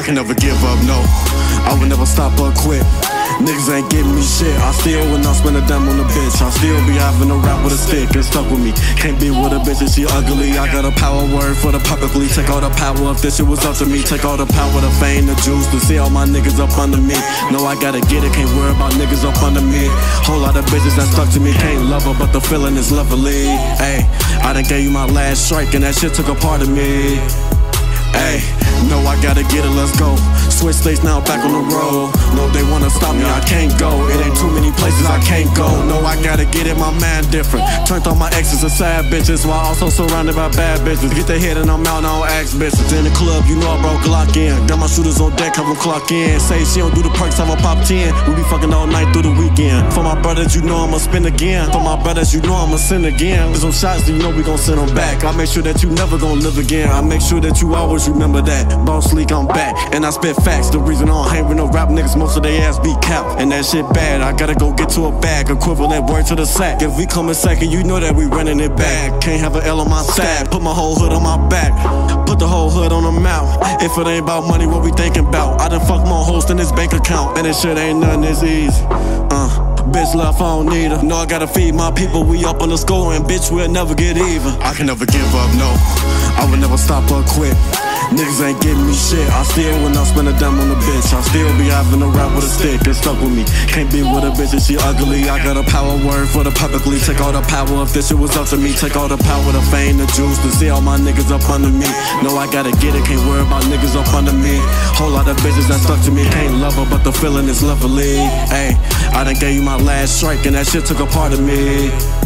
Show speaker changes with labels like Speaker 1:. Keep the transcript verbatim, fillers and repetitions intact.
Speaker 1: I can never give up, no. I would never stop or quit. Niggas ain't giving me shit. I still will not spend a dime on a bitch. I still be having a rap with a stick and stuck with me. Can't be with a bitch and she ugly. I got a power word for the publicly. Take all the power if this shit was up to me. Take all the power, the fame, the juice to see all my niggas up under me. No, I gotta get it. Can't worry about niggas up under me. Whole lot of bitches that stuck to me. Can't love her, but the feeling is lovely. Ayy, I done gave you my last strike and that shit took a part of me. Ayy, no, I gotta get it, let's go. Switch states now, back on the road. No, they wanna stop me, I can't go. It ain't too many places I can't go. No, I gotta get it, my man different. Turned on my exes and sad bitches, while also surrounded by bad bitches. Get the hit and I'm out, I don't ask bitches. In the club, you know I broke Glock in. Got my shooters on deck, have them clock in. Say she don't do the perks, have a pop ten. We be fucking all night through the weekend. For my brothers, you know I'ma spin again. For my brothers, you know I'ma sin again. With some shots, you know we gon' send them back. I make sure that you never gon' live again. I make sure that you always remember that. Boss Leak, I'm back, and I spit facts. The reason I don't hang with no rap niggas, most of they ass be capped. And that shit bad, I gotta go get to a bag. Equivalent word to the sack. If we come in second, you know that we running it back. Can't have an L on my stack. Put my whole hood on my back. Put the whole hood on the mouth. If it ain't about money, what we thinking about? I done fuck more hoes than this bank account. And this shit ain't nothing this easy. Uh. Bitch left, I don't need her. No, I gotta feed my people, we up on the score, and bitch, we'll never get even. I can never give up, no. I would never stop or quit. Niggas ain't giving me shit. I still will not spend a dime on a bitch. I still be having a rap with a stick and stuck with me. Can't be with a bitch and she ugly. I got a power word for the publicly. Take all the power if this shit was up to me. Take all the power, the fame, the juice to see all my niggas up under me. No, I gotta get it. Can't worry about niggas up under me. Whole lot of bitches that stuck to me. Can't love her, but the feeling is lovely. Ayy, I done gave you my last strike and that shit took a part of me.